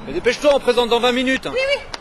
Mais dépêche-toi, on présente dans 20 minutes. Oui, oui.